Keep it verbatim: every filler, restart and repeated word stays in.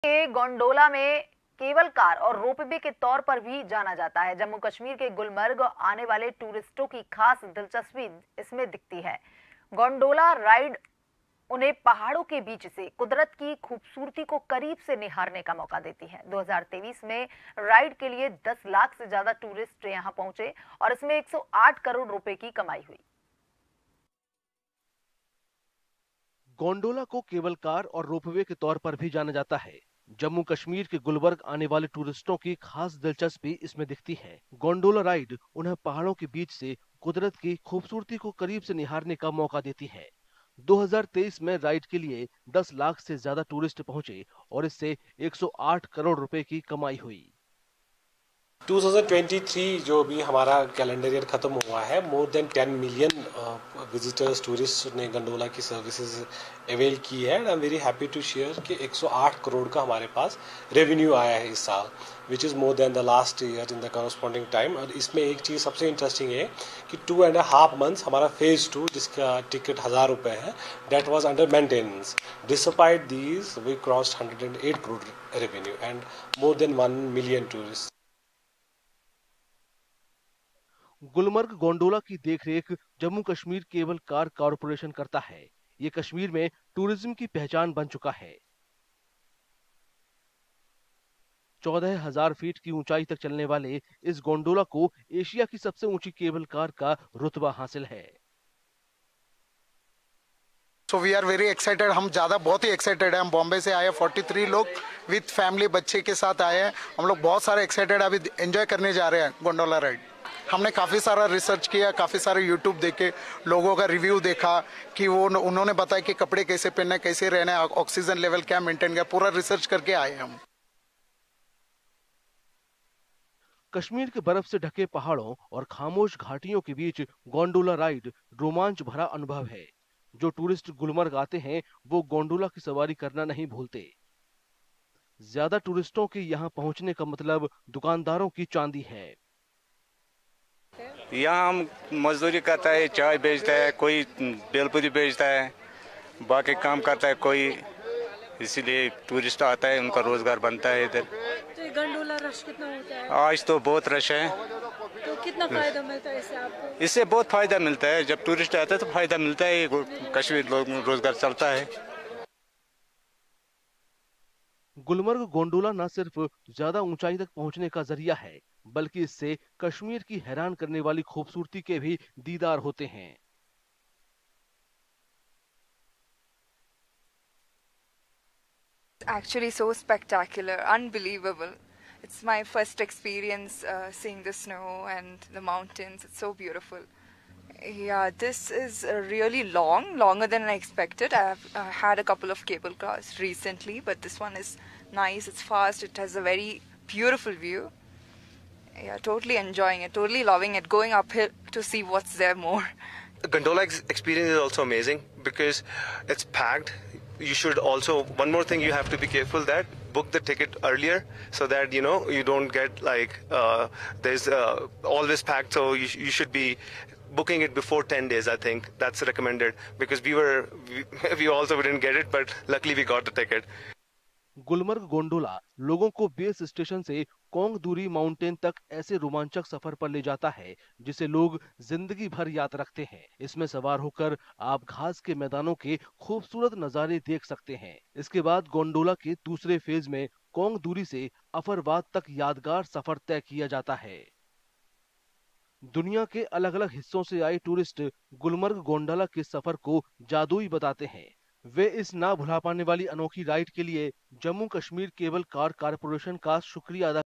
के गोंडोला में cable car और रोपवे के तौर पर भी जाना जाता है। जम्मू कश्मीर के गुलमर्ग आने वाले टूरिस्टों की खास दिलचस्पी इसमें दिखती है। गोंडोला राइड उन्हें पहाड़ों के बीच से कुदरत की खूबसूरती को करीब से निहारने का मौका देती है। दो हज़ार तेईस में राइड के लिए दस लाख से ज्यादा टूरिस्ट यहां पहुंचे और इसमें एक सौ आठ करोड़ रुपए की कमाई हुई। गोंडोला को केबल कार और रोपवे के तौर पर भी जाना जाता है। जम्मू कश्मीर के गुलबर्ग आने वाले टूरिस्टों की खास दिलचस्पी इसमें दिखती है। गोंडोला राइड उन्हें पहाड़ों के बीच से कुदरत की खूबसूरती को करीब से निहारने का मौका देती है। दो हज़ार तेईस में राइड के लिए दस लाख से ज्यादा टूरिस्ट पहुंचे और इससे एक सौ आठ करोड़ रुपए की कमाई हुई। दो हज़ार तेईस जो भी हमारा कैलेंडर ईयर खत्म हुआ है, more than ten million visitors tourist ने गंडोला की सर्विसेज अवेल की है। I am very happy to share कि एक सौ आठ करोड़ का हमारे पास रेवेन्यू आया है इस साल, which is more than the last year in the corresponding time. और इसमें एक चीज़ सबसे इंटरेस्टिंग है कि टू एंड हाफ मंथ्स हमारा फेज टू, जिसका टिकट हज़ार रुपये है, that was under maintenance. Despite these we crossed hundred and eight crore revenue and more than one million tourist. Gulmarg gondola की देखरेख Jammu Kashmir cable car corporation करता है। ये कश्मीर में टूरिज्म की पहचान बन चुका है। चौदह हजार फीट की ऊंचाई तक चलने वाले इस गोंडोला को एशिया की सबसे ऊंची केबल कार का रुतबा हासिल है। So we are very excited. हम ज़्यादा बहुत ही एक्साइटेड है। हम बॉम्बे से आए तैंतालीस लोग विद फैमिली बच्चे के साथ आए हैं। हम लोग बहुत सारे एक्साइटेड अभी एंजॉय करने जा रहे हैं गोंडोला राइड। हमने काफ़ी सारा रिसर्च किया, काफ़ी सारे यूट्यूब देखे, लोगों का रिव्यू देखा कि वो उन्होंने बताया कि कपड़े कैसे पहनना है, कैसे रहना है, ऑक्सीजन लेवल क्या मेंटेन किया, पूरा रिसर्च करके आए हम। कश्मीर के बर्फ से ढके पहाड़ों और खामोश घाटियों के बीच गोंडोला राइड रोमांच भरा अनुभव है। जो टूरिस्ट गुलमर्ग आते हैं वो गोंडोला की सवारी करना नहीं भूलते। ज्यादा टूरिस्टों के यहाँ पहुँचने का मतलब दुकानदारों की चांदी है। यहाँ हम मजदूरी करता है, चाय बेचता है, कोई बेलपुरी बेचता है, बाकी काम करता है कोई, इसीलिए टूरिस्ट आता है, उनका रोजगार बनता है इधर। तो गंडोला रश कितना होता है? आज तो बहुत रश है। तो कितना फायदा मिलता है इससे आपको? इससे बहुत फायदा मिलता है। जब टूरिस्ट आता है तो फायदा मिलता है, कश्मीर लोग रोजगार चलता है। गुलमर्ग गोंडोला न सिर्फ ज्यादा ऊंचाई तक पहुंचने का जरिया है, बल्कि इससे कश्मीर की हैरान करने वाली खूबसूरती के भी दीदार होते हैं। Actually so spectacular, unbelievable. It's my first experience uh, seeing the snow and the mountains. It's so beautiful. Yeah, this is uh, really long, longer than I expected. I have uh, had a couple of cable cars recently, but this one is nice, it's fast, it has a very beautiful view. Yeah, totally enjoying it, totally loving it, going uphill to see what's there more. The gondola experience is also amazing because it's packed. You should also, one more thing you have to be careful that book the ticket earlier so that you know you don't get like uh, there's uh, always packed, so you, you should be booking it before ten days. I think that's recommended because we were we, we also didn't get it, but luckily we got the ticket. Gulmarg gondola लोगों को base station से Kongdori mountain तक ऐसे रोमांचक सफर पर ले जाता है जिसे लोग जिंदगी भर याद रखते हैं। इसमें सवार होकर आप घास के मैदानों के खूबसूरत नजारे देख सकते हैं। इसके बाद गोंडोला के दूसरे फेज में कोंग दूरी से अफरवाद तक यादगार सफर तय किया जाता है। दुनिया के अलग अलग हिस्सों से आए टूरिस्ट गुलमर्ग गोंडोला के सफर को जादुई बताते हैं। वे इस ना भुला पाने वाली अनोखी राइड के लिए Jammu Kashmir cable car corporation का शुक्रिया अदा